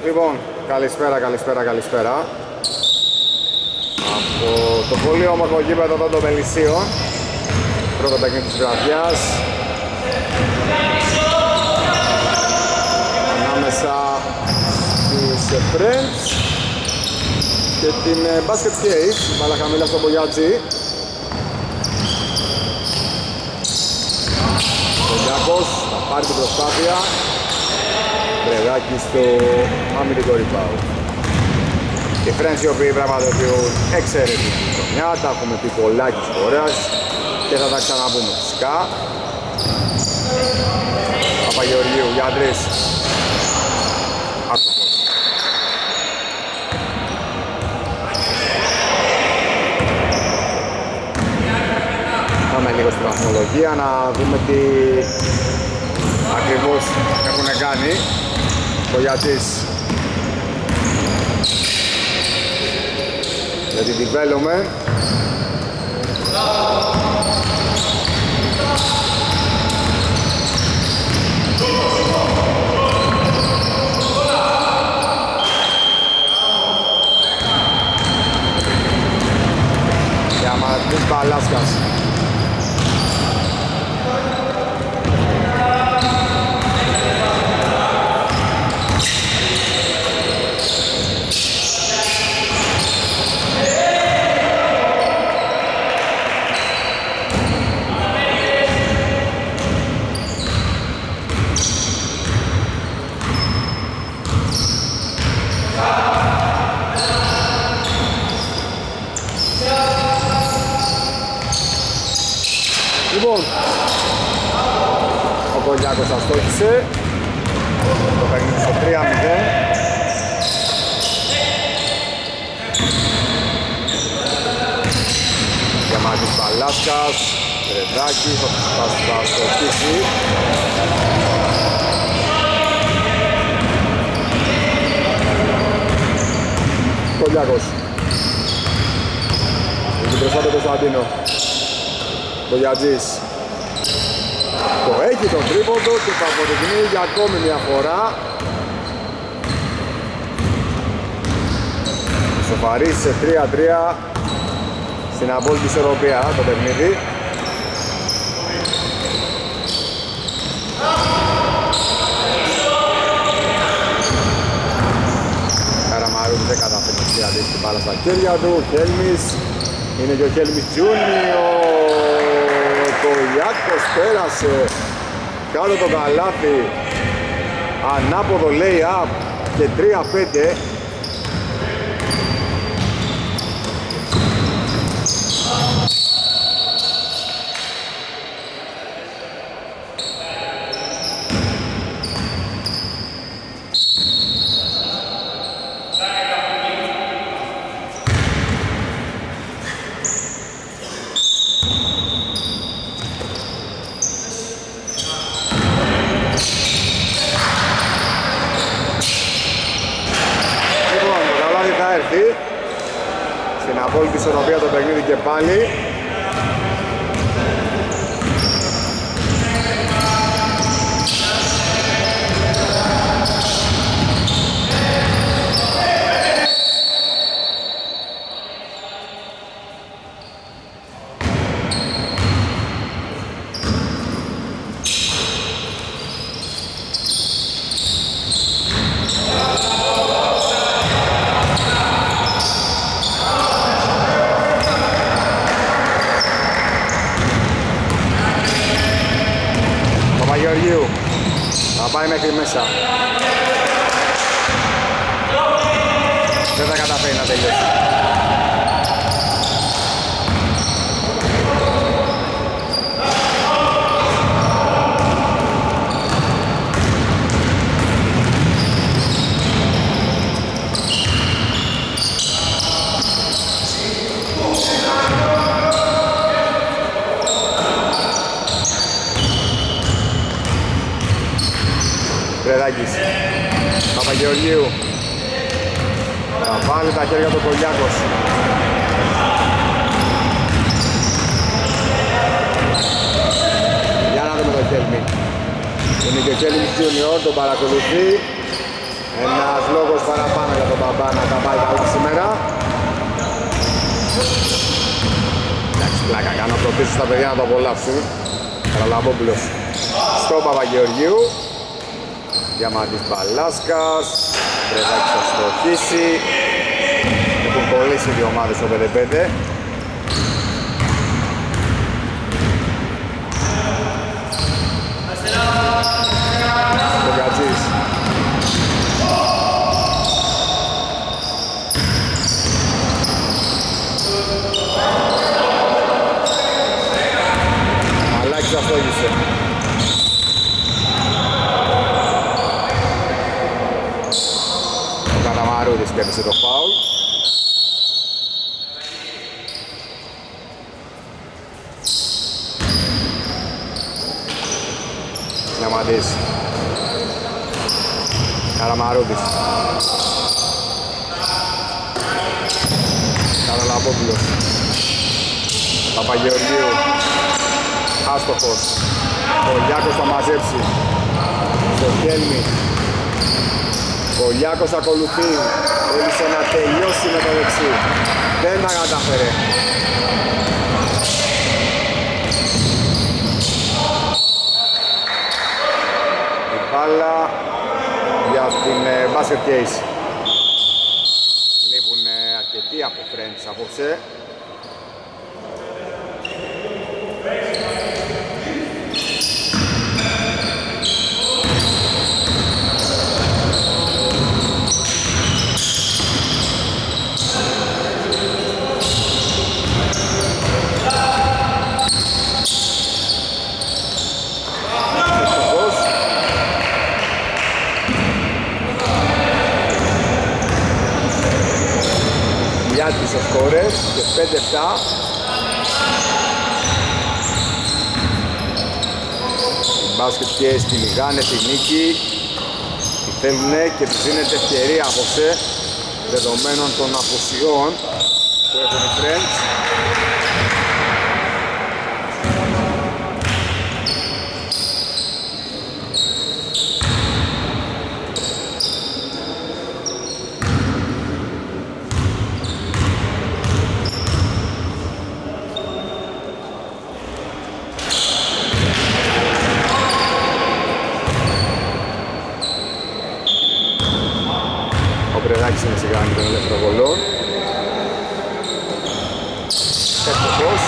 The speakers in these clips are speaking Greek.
Λοιπόν, καλησπέρα. Από το πολύ όμορφο γήπεδο εδώ των Μελισσίων, πρώτο παιχνίδι της βραδιάς, ανάμεσα στους Friends και την Basket Case, μπάλα χαμηλά στο Μπογιάτζι. Ο Γιάκος θα πάρει την προσπάθεια, Βρεδάκι στο αμυντικό rebound. Οι Friends οι οποίοι πραγματοποιούν εξαιρετική χρονιά, τα έχουμε πει πολλάκις φορές και θα τα ξαναπούμε φυσικά. Παπαγεωργίου για τρεις. Άστοχος. Πάμε λίγο στην βαθμολογία να δούμε τι ακριβώς έχουν κάνει. Ο Γιατής για την development. Για Μαρτής Μπαλάσκας. Λοιπόν, ο Κολιάκος αστόχησε, το παιχνίδι στο 3-0. Διαμάτης Παλάσκας, Ρεδάκη, θα αστοχίσει. Κολιάκος. Είναι μπροστά τον Κωνσταντίνο. Το Γιατζής το έχει τον τρίποντο και θα αποδεικνύει για ακόμη μια φορά. Σοφαρίσει σε 3-3 στην απόλυτη ισορροπία το παιχνίδι. Καραμαρούδη δεν καταφέρει να στιαδίσει την μπάλα στα χέρια του. Ο Χέλμης είναι και ο Χέλμης Τζούνιο. Ο Ιάκος πέρασε κάτω το καλάθι, ανάποδο lay-up και 3-5. Στην απόλυτη ισορροπία το παιχνίδι και πάλι. Γεωργίου θα πάει μέχρι μέσα. Δεν θα καταφέρει να τελειώσει. Βρεδάκης, Παπαγεωργίου, θα βάλει τα χέρια του Κολιάκος. Για να δούμε το Χέλμη. Είναι και ο Χέλμης Junior, τον παρακολουθεί. Ένας λόγος παραπάνω για τον Μπαμπά να τα πάει καλά σήμερα. Εντάξει, πλάκα κάνω από το πίσω στα παιδιά να το απολαύσουν. Καραλαμπόπουλος στο Παπαγεωργίου. Διαμαντής Μπαλάσκας. Βρεδάκης θα στοχίσει. Έχουν κολλήσει δύο ομάδες στο 5-5. Ο Γκατζής. Μαλάκης αυτόγησε. Ο Καταμαρούδης κέρδισε το φάουλ. Διαμαντής. Καραμαρούδης. Καραλαμπόπουλος. Παπαγεωργίου. Άστοχος. Κολιάκος θα μαζέψει. Στο Κέλμι. Κολιάκος ακολουθεί. Θέλησε να τελειώσει με το δεξί. Δεν τα κατάφερε. Η μπάλα για την basket case. Λείπουν αρκετοί από friends απόψε. Γιάτης ο σκόρες και 5-7. Οι μπάσκετ case κυνηγάνε τη νίκη. Τη θέλουνε και τους δίνεται ευκαιρία απόψε δεδομένων των απουσιών που έχουν οι friends. Είναι στη γραμμή των ελεύθερων βολών. Ευτυχώς.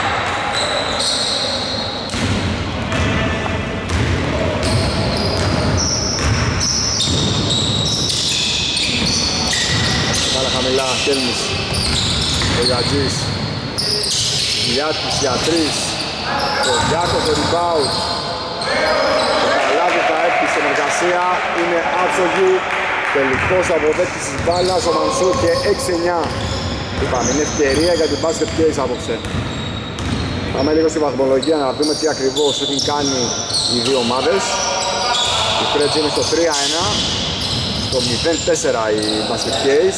Πάρα χαμηλά, Κέλμης. Ο Γκατζής. Γιάτης για 3. Ο Γιάκος το rebound. Το καλάδι θα έρθει στην εργασία. Είναι άψογη. Τελικός αποδέκτης της μπάλας ο Μανσούρ και 6-9. Είπαμε, είναι ευκαιρία για την basket case απόψε. Πάμε λίγο στη βαθμολογία να δούμε τι ακριβώς έχουν κάνει οι δύο ομάδες. Η Freds είναι στο 3-1, στο 0-4 η basket case.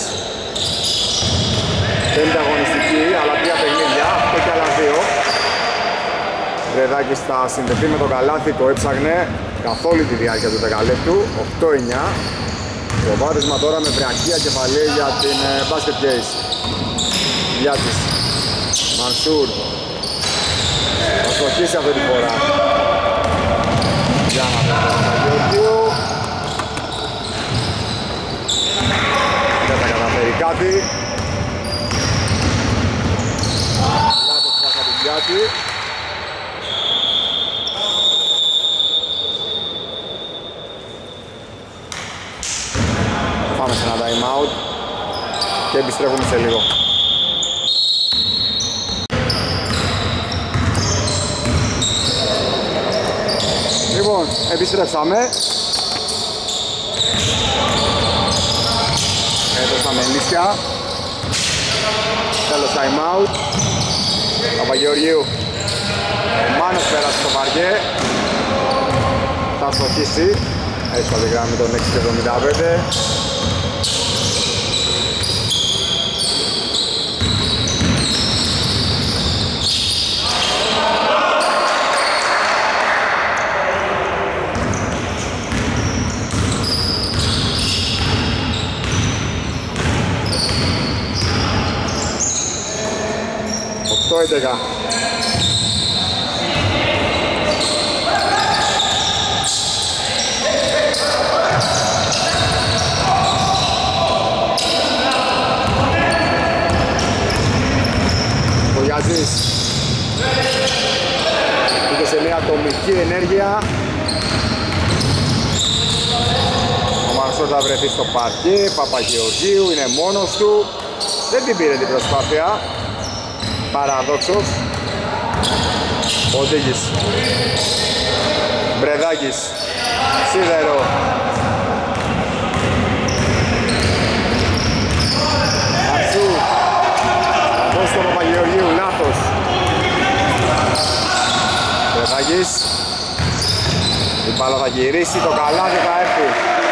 Πέμπτη αγωνιστική, αλλά 3 παιχνίδια, αυτό και άλλα 2. Βρεδάκης θα συνδεθεί με το καλάθι, το έψαγνε καθ' όλη τη διάρκεια του δεκαλέπτου, 8-9. Το βάδισμα τώρα με βραχία κεφαλή για την basket case. Γιάτης. Μανσούρ. Θα στοχίσει αυτή τη φορά. Για να το Γεωργίου. Δεν θα καταφέρει κάτι. Λάθος πάσα του Γιάτη. Πάμε σε ένα time out και επιστρέφουμε σε λίγο. Λοιπόν, επιστρέψαμε. Εδώ στα Μελίσια. Τέλος time out. Παπαγεωργίου. Ο Μάνος πέρασε στο παρκέ. Θα στοχίσει. Έτσι θα τη γράμμη τον 6,75. 11. Ο Γιαζής είχε σε μια ατομική ενέργεια. Ο Μαρσός θα βρεθεί στο παρκέ. Παπαγεωργίου είναι μόνος του. Δεν την πήρε την προσπάθεια. Παραδόξος. Ο Ντίγης. Μπρεδάκης. Σίδερο. Αρσού. Θα δώσει τον Παπαγεωργίου. Λάθος. Μπρεδάκης. Η μπάλα θα γυρίσει. Το καλάθι θα έρθει.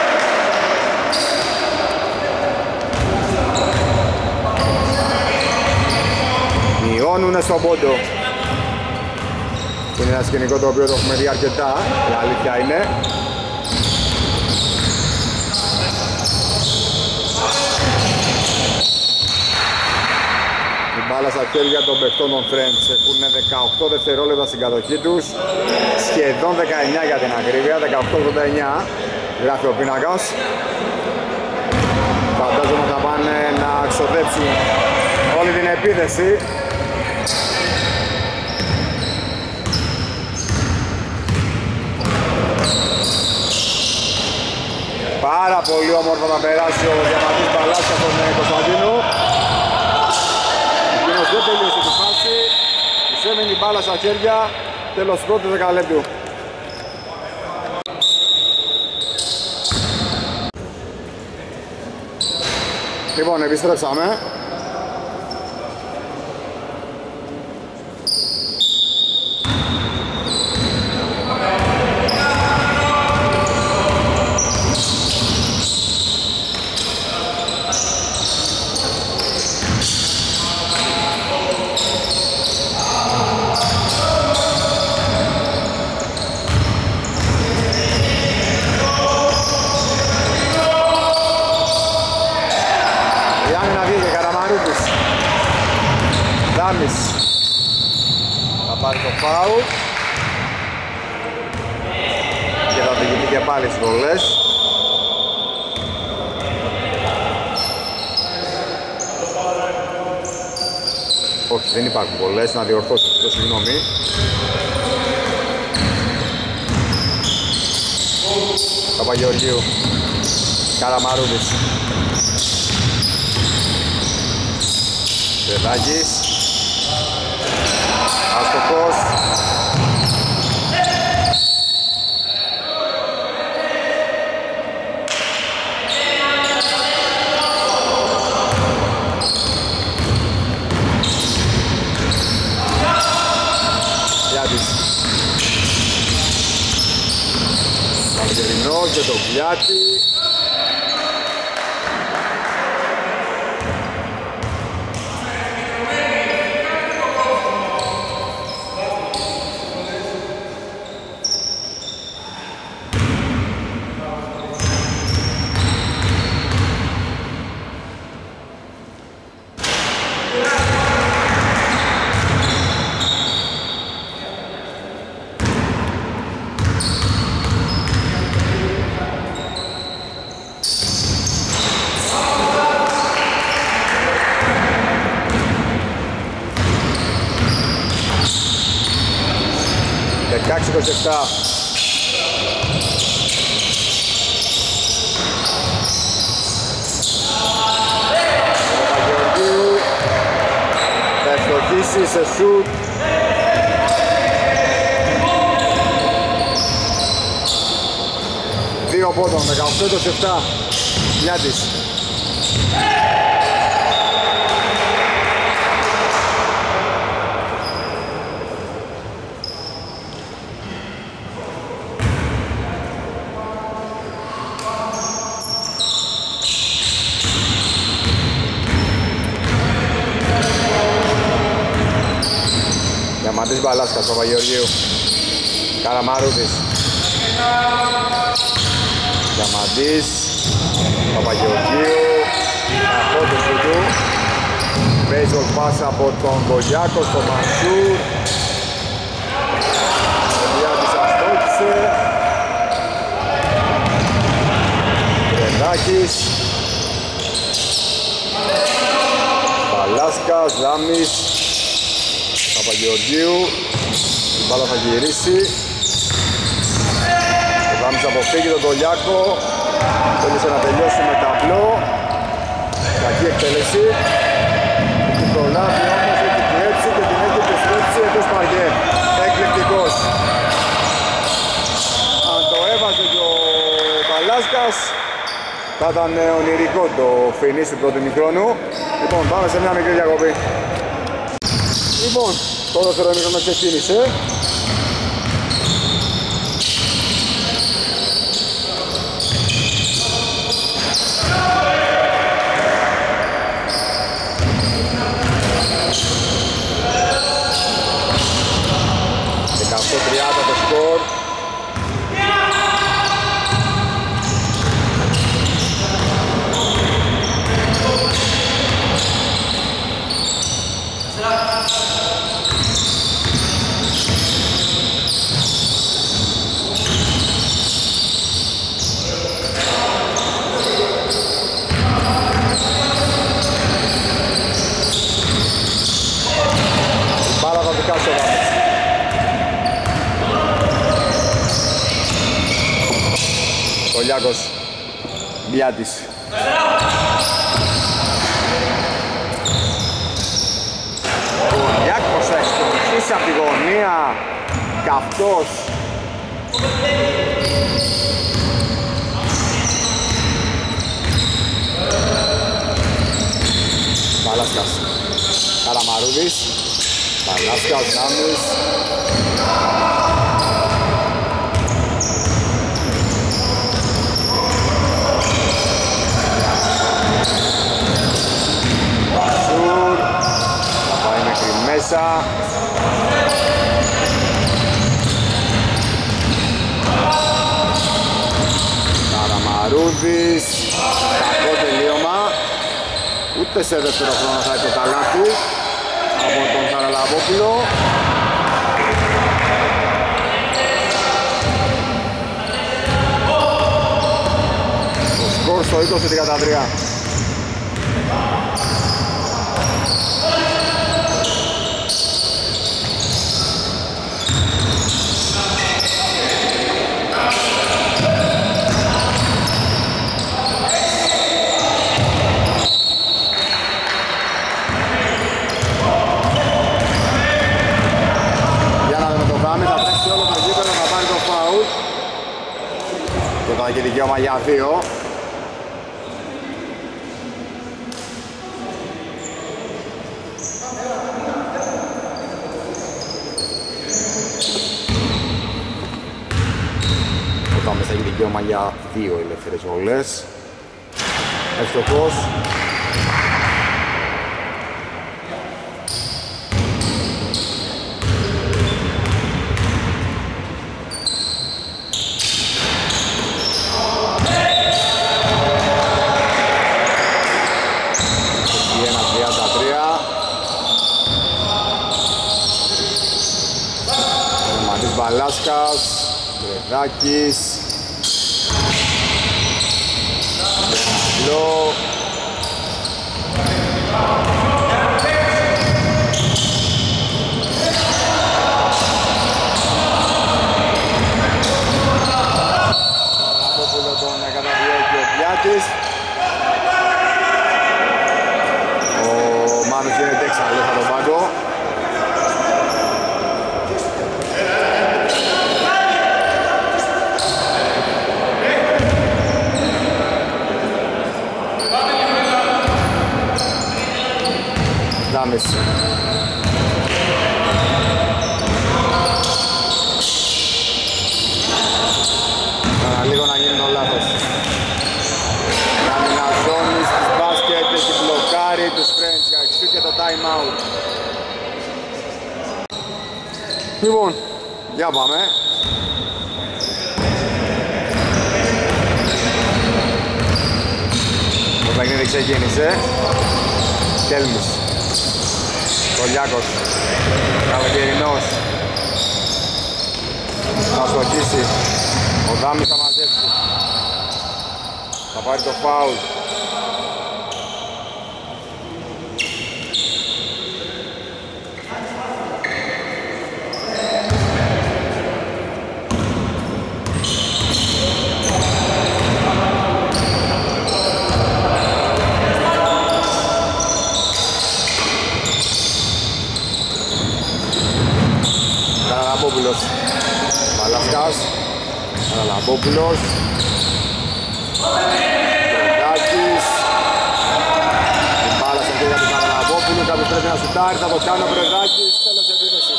Μειώνουνε στον πόντο. Είναι ένα σκηνικό το οποίο το έχουμε δει αρκετά, η αλήθεια είναι. Η μπάλα στα χέρια των παιχτών των Friends έχουν 18 δευτερόλεπτα στην κατοχή τους. Σχεδόν 19 για την ακρίβεια, 18-89 γράφει ο πίνακας. Φαντάζομαι θα πάνε να ξοδέψουν όλη την επίθεση. Πάρα πολύ όμορφα θα περάσει ο Διαμαντής Μπαλάσια στον Κωνσταντίνο. Εκείνος δεν τελείωσε τη φάση. Της έμεινε η μπάλα στα χέρια. Τέλος πρώτου δεκαλέπτου. Λοιπόν, επιστρέψαμε. Θα πάρει το φάουλ και θα οδηγηθεί και πάλι στις βολές. Όχι, δεν υπάρχουν βολές, να διορθώσω, το συγγνώμη. Παπαγεωργίου, Καραμαρούδης, Δεδάκης, αστοχός. Γιάτης. Παγκερινό και το Γιάτη. Παπαγεωργίου θα ευστοχίσει σε σουτ. Δύο πόντων, 18-27. Γιάτης. Διαμαντής Μπαλάσκας, Παπαγεωργίου, Καραμαρούδης, Διαμαντής, Παπαγεωργίου, απόδοση του, baseball pass από τον Κολιάκο στο Μανσούρ. Ο Διάτης αστόχησε. Κρεδάκης. Παλάσκας, Δάμης, Παπαγεωργίου. Η μπάλα θα γυρίσει. Ο Δάμης αποφύγει τον Κολιάκο. Θέλησε να τελειώσει με ταμπλό. Κακή εκτέλεση. Έχει προλάβει όμως, έχει κλέψει και την έχει επιστρέψει εκτός παρκέ. Εκπληκτικός. Αν το έβαζε και ο Παλάσκας θα ήταν ονειρικό το φινίς του πρώτου ημιχρόνου. Λοιπόν, πάμε σε μια μικρή διακοπή. Λοιπόν, το δεύτερο ημιχρόνο ξεκίνησε. Το σκορ. Μπάλα θα δικάσει ο Βάμος. Κολιάκος, Μπιάτης. Κολιάκος θα εξτροφίσει από τη γωνία. Καυτός. Παλάσκας. Καραμαρούδης. Παλάσκας, Νάμις. Μέσα. Καραμαρούδης. Κακό τελείωμα. Ούτε σε δεύτερο χρόνο θα έχει το καλάθι από τον Χαραλαμπόπουλο. Το σκορ στο 20-33. Και δικαίωμα για 2. Ο Τάμες έχει δικαίωμα για 2 ελεύθερες βολές. Ευτυχώς. Παλάσκας, Βρεδάκης, Λό, Απόπουλο τον καταδιώκει ο Πιάτης. Ο Μάνος γίνεται εξαλλός από τον πάγκο. Δάμες. Λίγο να γίνει το λάθος. Καμιναζώνης της μπάσκετ, έχει μπλοκάρει τους Φρέντς για εξού και το time out. Λοιπόν, για πάμε. Το παιχνίδι ξεκίνησε. Κέλμις. Κολιάκος, Καλοκαιρινός. Θα στοχίσει. Ο Δάμης θα μαζέψει. Θα πάρει το φάουλ. Καραλαμπόπουλος. Παλασκάς. Καραλαμπόπουλος. Πρεδάκης. Την μπάλα στα χέρια του Καραλαμπόπουλου. Κάποιος πρέπει να σουτάρει. Θα το κάνει ο Πρεδάκης. Τέλος επίθεσης.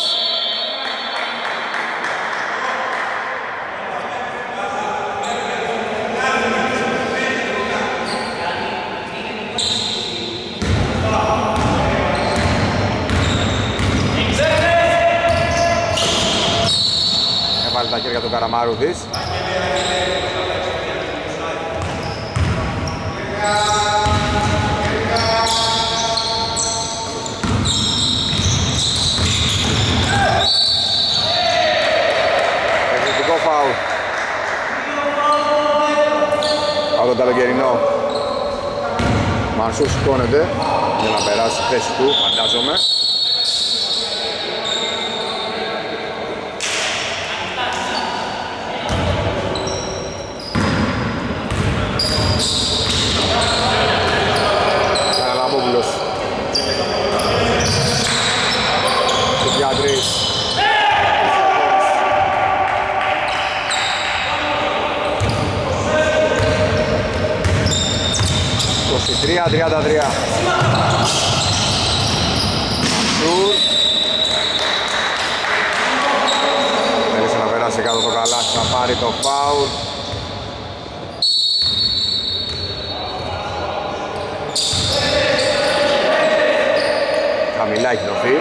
Έβαλε τα χέρια του Καραμαρούδης. Εξαιρετικό φάουλ από τον Καλοκαιρινό. Μαρσούς σηκώνεται για να περάσει στη θέση του, φαντάζομαι. Καραλαμπόπουλος. Σουτιατρής. 23-33. Μανσούρ. Θέλησε να περάσει κάτω το καλάθι, θα πάρει το φάουλ. Χαμηλά έχει δοθεί.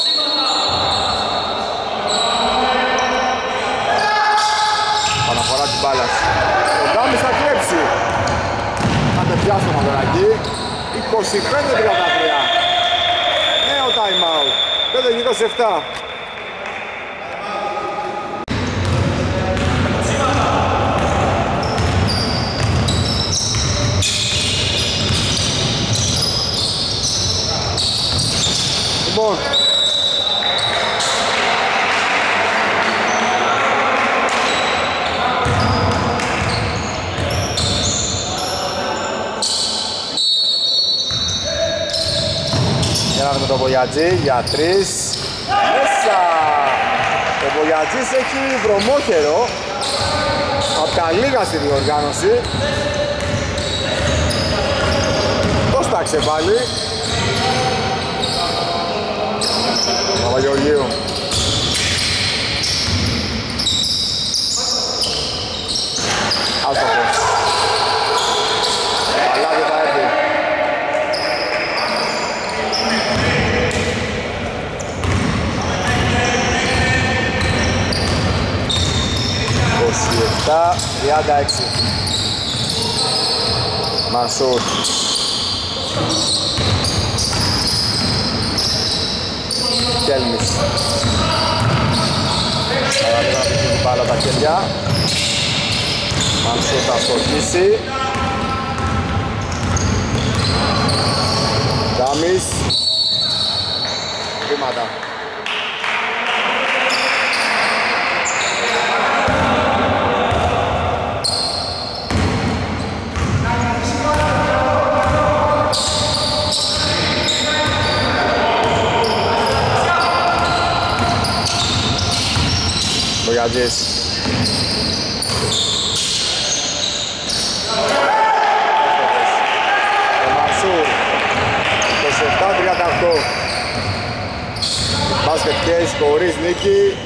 Παναφορά της μπάλας. Ο Ντάμις θα κλέψει. Θα τεπιάσει το μαδωράκι. 25-33. Νέο time out. 5-27. Λοιπόν, με το Βοιατζή για 3. Μέσα! Ο Βοιατζής έχει βρωμόχερο από τα λίγα στη διοργάνωση. Πώς τα ξεβάλει Παπαγεωργίου. Άστοχος. Παλάδι θα έρθει. 27-36. Μανσούρ. Κέλμις. Παραλίγο να πηγαίνει την μπάλα τα χέρια. Μανσούρ θα στοχίσει. Ντάμις. Βήματα. Βοιατζής. Ο Μανσούρ. 27-38. Μπάσκετ case χωρίς νίκη.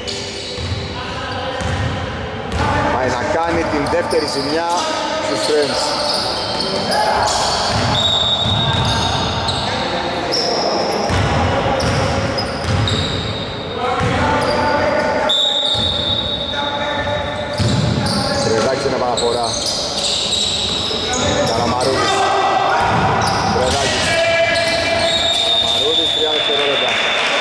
Πάει να κάνει την δεύτερη ζημιά στους Friends. Είναι παραφορά. Καλαμαρούδης. Πρεδάκης. Καλαμαρούδης, 30 δευτερόλεπτα.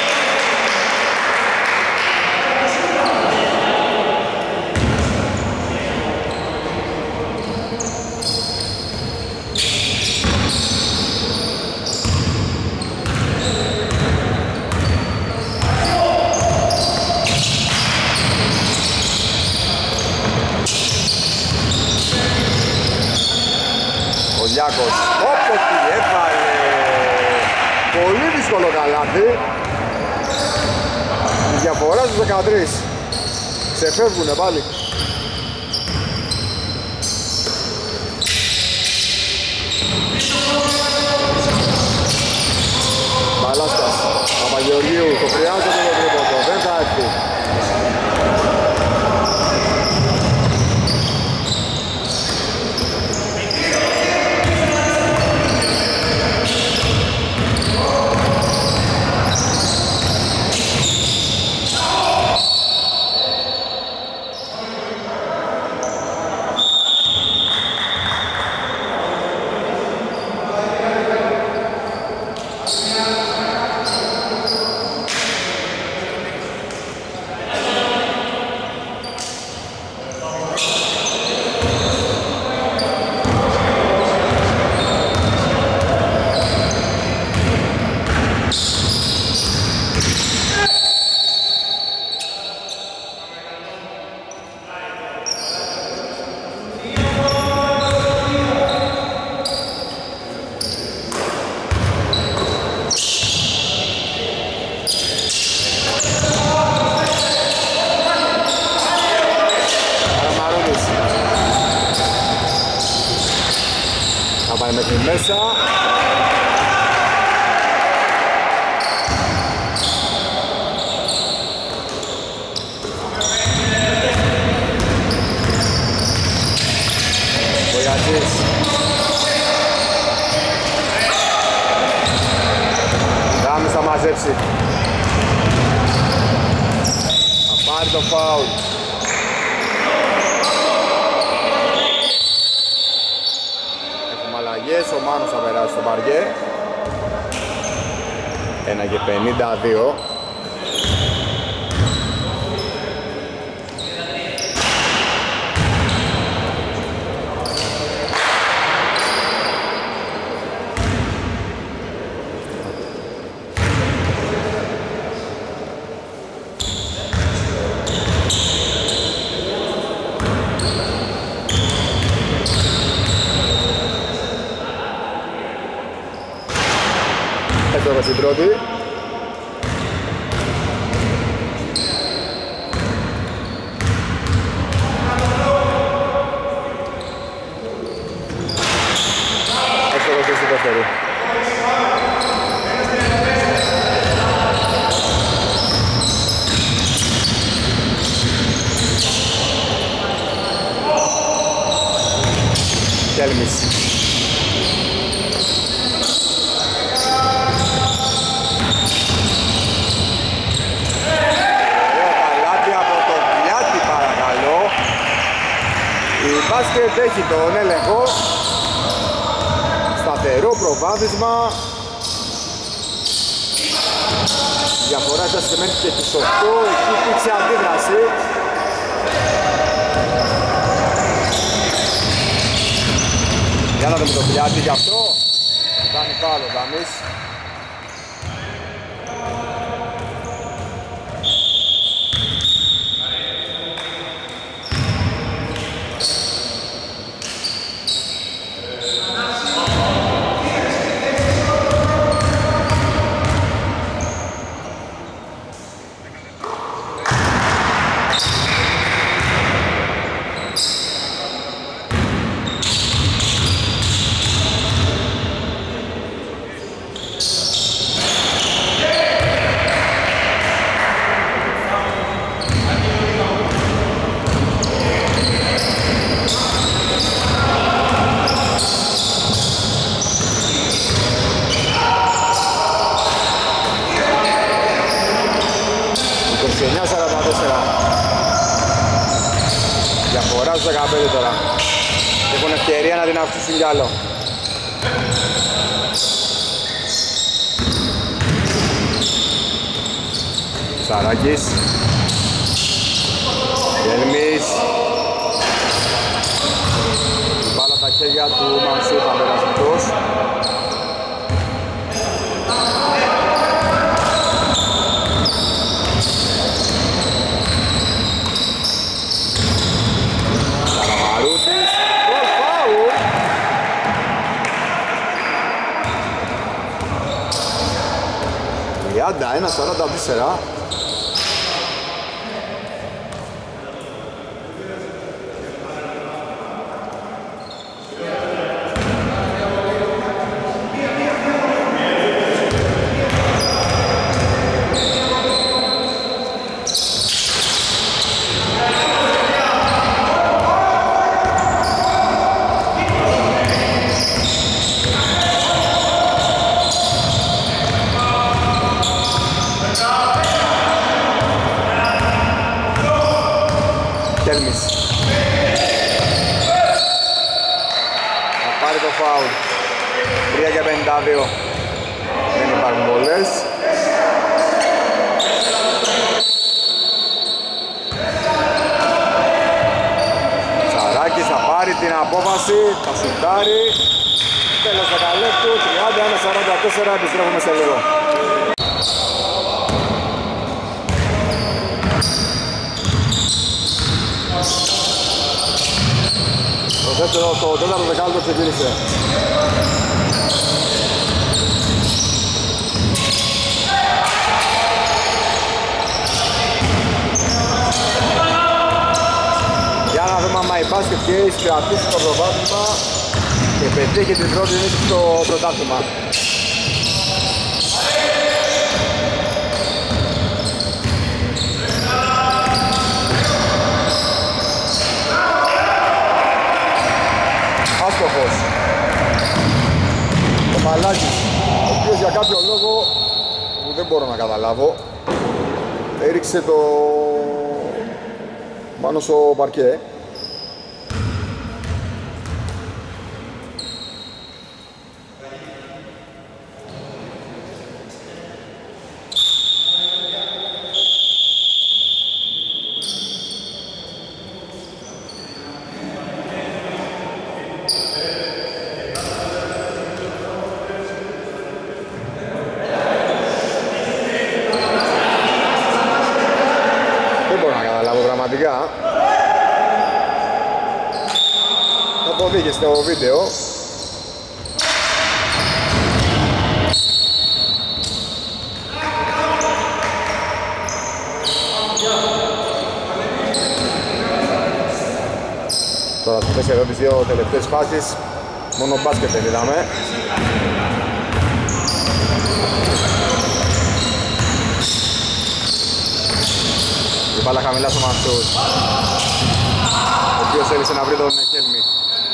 Κυριάκος. Όπως τι έβαλε. Πολύ δύσκολο καλάθι. Η διαφορά στους 13. Ξεφεύγουνε πάλι. Παλάσκας, Παπαγεωργίου, το χρειάζεται το τρίποντο, δεν θα έρθει. Μέσα. Βοιατζής. Ράμις θα μαζέψει. Θα πάρει το φάουλ. Ο Μάνος θα περάσει στο παρκέ. 1:52. Στην πρώτη. Εύκολο και στη δεύτερη. Κέλμις. Μπάσκετ έχει τον έλεγχο. Σταθερό προβάδισμα. Διαφορά έφτασε μέχρι και τις 8. Εκεί υπήρξε αντίδραση. Για να δούμε το Πιάτη γι' αυτό. Κάνει πάλι ο Δαμής. Διαφορά στους 15 τώρα. Έχουν ευκαιρία να την αυξήσουν κι άλλο. Σαράκης. Γελμής. Μπάλα τα χέρια του Μανσού, θα περάσει αυτός. 31-44. Θα πάρει το φάουλ. 3 για 52. Δεν υπάρχουν πολλές. Τσαράκης θα πάρει την απόφαση, θα σουτάρει. Τέλος δεκαλέπτου, 31-44, επιστρέφουμε σε λίγο. Το τέταρτο δεκάλεπτο ξεκίνησε. Για να δούμε άμα η Basket Case κρατήσει το προβάδισμα και πετύχει την πρώτη νίκη στο πρωτάθλημα. Άστοχος. Ο Μαλάκης, ο οποίος για κάποιο λόγο που δεν μπορώ να καταλάβω έριξε το πάνω στο παρκέ. Θα το δείτε στο βίντεο. Τώρα στις εδώ τις δύο τελευταίες φάσεις μόνο μπάσκετ δεν είδαμε. Η μπάλα χαμηλά στο Μανσούρ, ο οποίος θέλησε να βρει τον Χέλμι.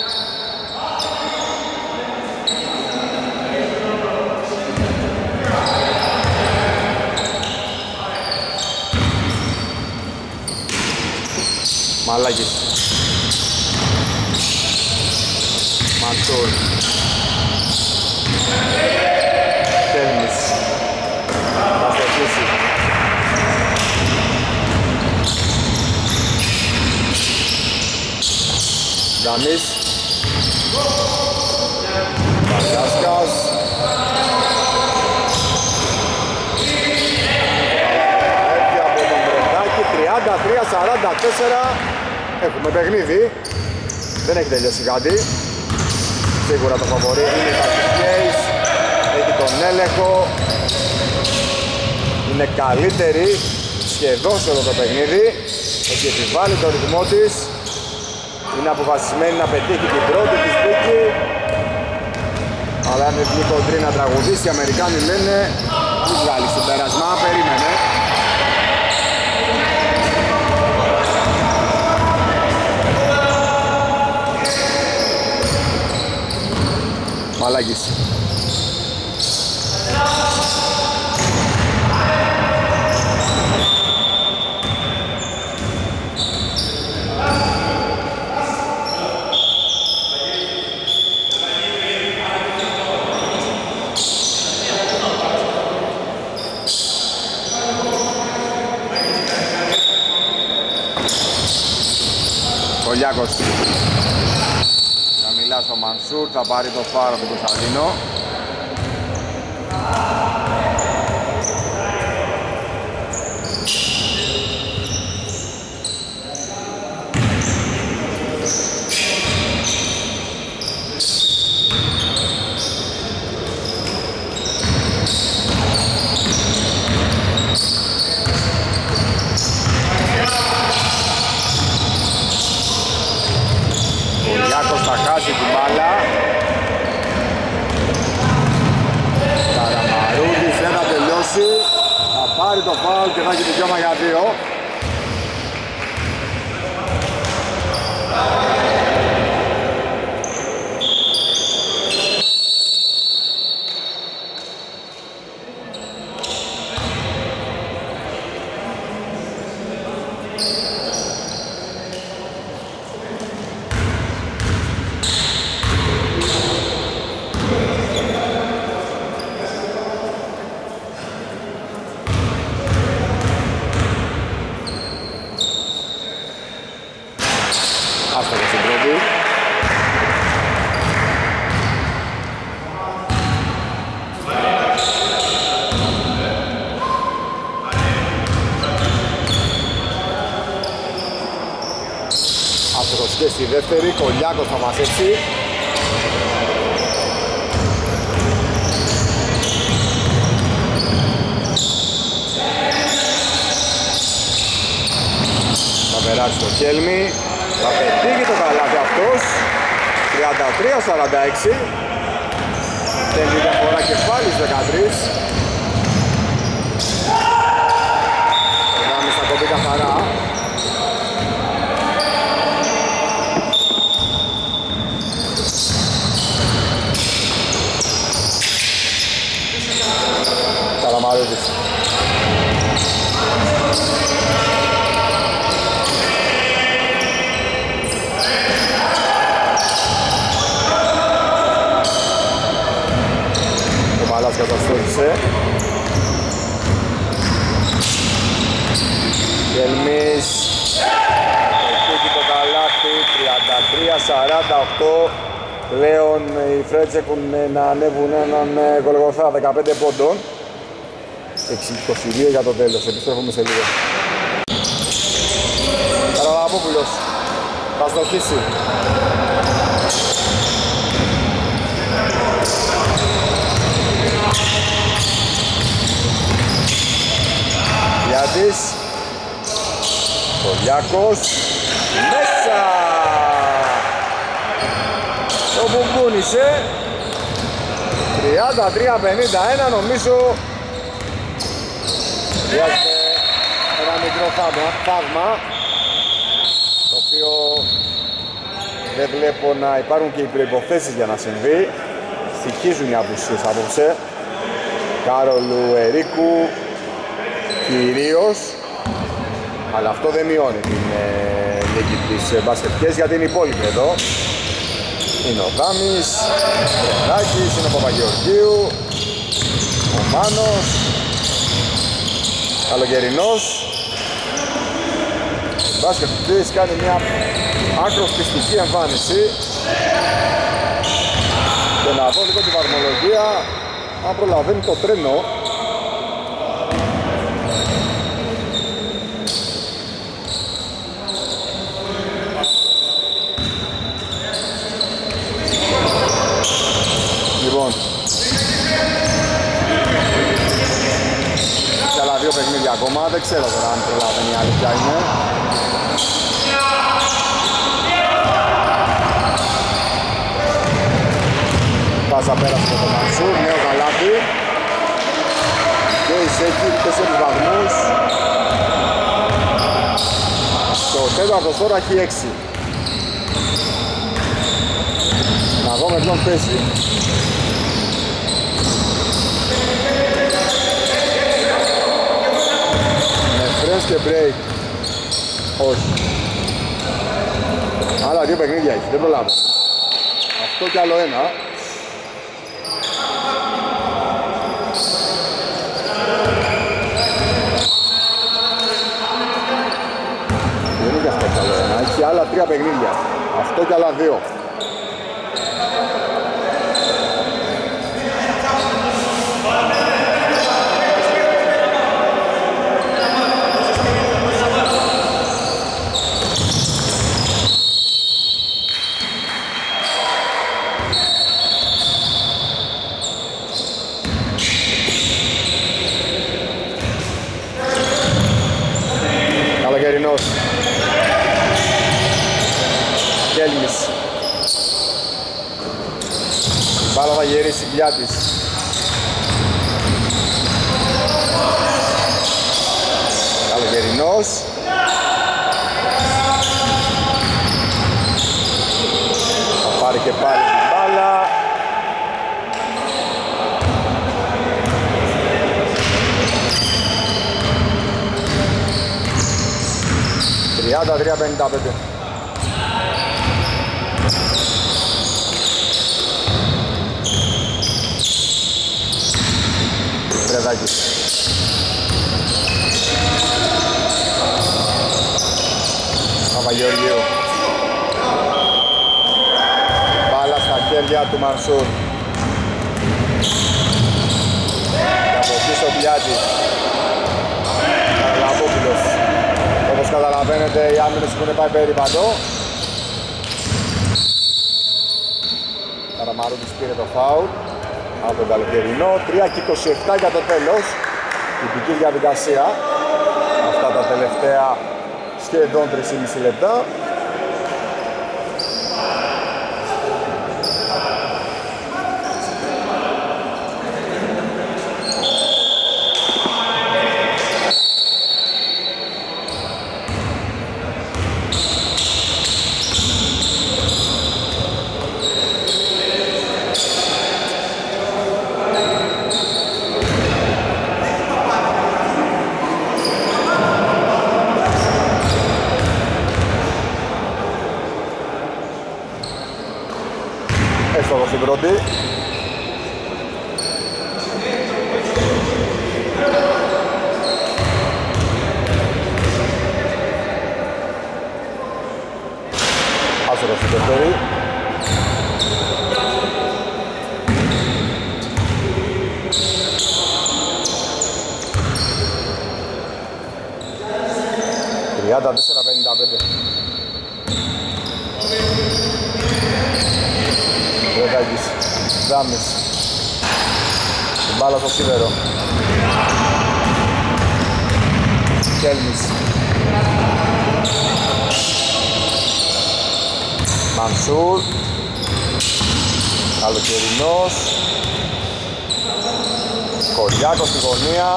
Μαλάκης, Μανσούρ, Χέλμις, θα στοχίσει. Νταμής, Παγκάσκας, έφυγε από τον Βρετάκη, 33-44, έχουμε παιχνίδι, δεν έχει τελειώσει κάτι, σίγουρα το φαβορί είναι η Basket Case, έχει τον έλεγχο, είναι καλύτερη σχεδόν σε όλο το παιχνίδι, έχει επιβάλει το ρυθμό της. Είναι αποφασισμένη να πετύχει την πρώτη της νίκη. Αλλά αν δεν βγει κοντρή να τραγουδήσει, οι Αμερικάνοι λένε μη βγάλει συμπέρασμα, περίμενε. Μαλάκης. Κολιάκος. Χαμηλά στο Μανσούρ, θα πάρει το φάρο του Κωνσταντίνο. θα χάσει την μπάλα. Καραμαρούδης δεν θα τελειώσει. Θα πάρει το φάουλ και θα έχει δικαίωμα για 2. Και στη δεύτερη, Κολιάκος θα μαζέψει. Θα περάσει το Χέλμι. Θα πετύχει το καλάθι αυτός. 33-46. Θέλει διαφορά κεφάλι 13. Ο Γάμις θα κόβει καθαρά. Καλαμαρούδης. Ο Μαλάς καταστρέφησε. Κελμής. Εκεί το καλάθι. 33-48. Πλέον οι Φρέτς έχουν να ανέβουν έναν Γολγοθά 15 πόντων. 22 για το τέλος, επιστρέφουμε σε λίγο. Καραλαπόπουλος θα στοχίσει. Γιάντης. Κολιάκος. Μέσα! Το μπουμπούνισε. 33-51 νομίζω. Χρειάζεται ένα μικρό θαύμα, το οποίο δεν βλέπω να υπάρχουν και οι προϋποθέσεις για να συμβεί. Στοιχίζουν οι απουσίες απόψε. Κάρολου, Ερίκου κυρίως, αλλά αυτό δεν μειώνει την νίκη της μπασκετικές, γιατί είναι υπόλοιποι εδώ. Είναι ο Γάμις, ο Ράκης, είναι ο Παπαγεωργίου, ο Μάνος, Καλογερινός. Ο μπάσκετ της κάνει μια άκρος πιστική εμφάνιση. Και να δω λίγο την βαθμολογία, αν προλαβαίνει το τρένο. Λοιπόν, και άλλα 2 παιχνίδια ακόμα, δεν ξέρω τώρα αν προλαβαίνει η αλήθεια είναι. Πάσα πέρασε από τον Μανσούρ, νέο καλάθι. Και η Σέκη 4 βαθμούς. Το τέταρτος τώρα έχει 6. Να δω με ποιον παίζει. Με Friends και break. Όχι. Άλλα 2 παιχνίδια έχει, δεν προλάβω. Αυτό κι άλλο ένα. Δεν είναι και αυτό κι άλλο ένα. Έχει άλλα 3 παιχνίδια. Αυτό κι άλλα 2. Καλογερινός. Κέλμης. Μπάλα θα γυρίσει Πλιάτης. Καλοκαιρινός. Θα πάρει και πάλι την μπάλα. «33-55». Βρεδάκης. Παπαγεωργίου. Μπάλα στα χέρια του Μανσούρ. Και από πίσω Πλιάτης. Καραλαμπόπουλος. Όπως καταλαβαίνετε οι άμυνες έχουν πάει περίπατο. Καραμαρούτης πήρε το φάουλ από τον Καλοκαιρινό. 3:27 για το τέλος. Τυπική διαδικασία. Αυτά τα τελευταία σχεδόν 3,5 λεπτά. Έστοχος στην πρώτη. Άστοχος στην δεύτερη. Τριάντα 4-55. Βρεδάκης, Δάμης. Την μπάλα στο Σίδερο. Κέλμης. Μανσούρ. Καλοκαιρινός. Κοριάκος στη γωνία.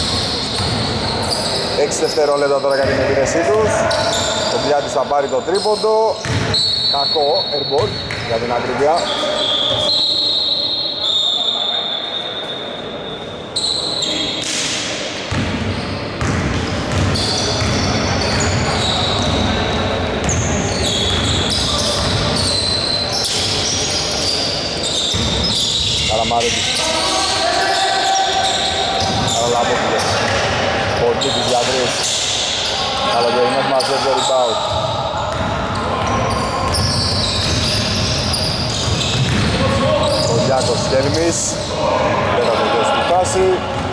6 δευτερόλεπτα τώρα για την επίδεσή τους. Ο Πλιάτης θα πάρει το τρίποντο. Κακό, airball για την ακρίβεια. Καραμαρούτης. Καραλαμπόπουλος. Πορτίκης για 3. Καλοκαιρινός μαζεύει το rebound. Ο Γιάκος Κέλμης. Δεν θα τελειώσει τη φάση.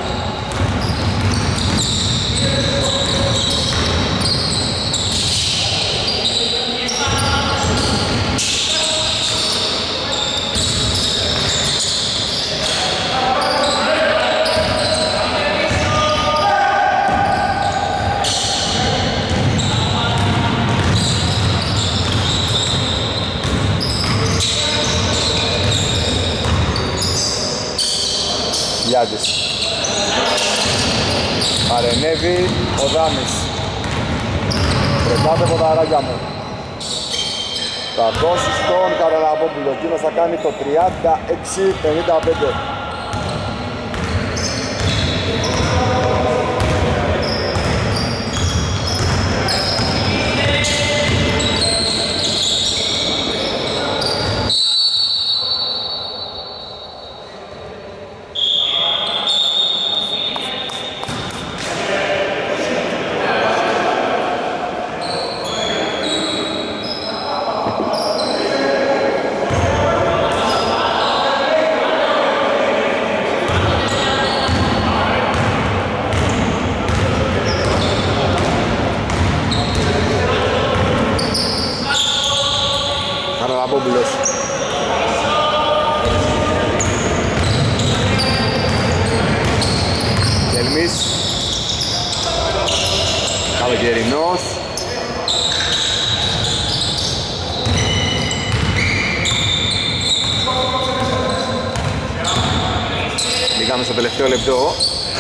Γιάντης. Παρενέβη ο Δάμης. Πρετάτε ποδαράκια μου. Θα δώσει στον Καραλαμπόπουλο. Εκείνος θα κάνει το 36-55. Καραλαμπόπουλος. Κελμής. Καλοκαιρινός. Πάμε στο τελευταίο λεπτό.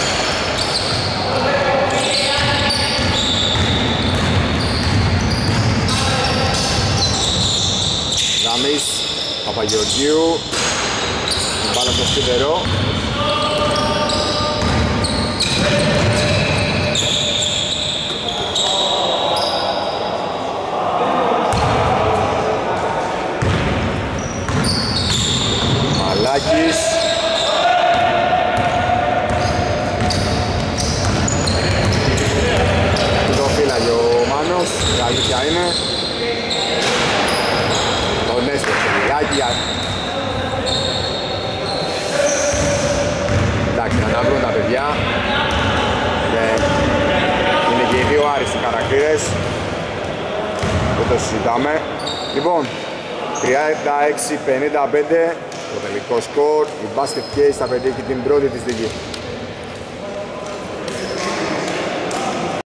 Δαμής, Παπαγεωργίου, μπάλα στο Σίδερο. Μαλάκης. Το φύλαγε ο Μάνος, η αλήθεια είναι. Τον έστρεψε λιγάκι. Εντάξει, να τα βρουν τα παιδιά. Είναι και οι δύο άριστοι χαρακτήρες. Δεν το συζητάμε. Λοιπόν, 36-55 το τελικό σκορ. Η Basket Case θα πετύχει την πρώτη της δική.